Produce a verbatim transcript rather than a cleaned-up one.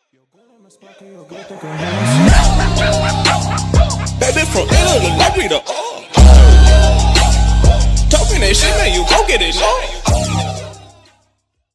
Baby from Italy, like we the uh. Talking that shit, man, you gon' get it, no?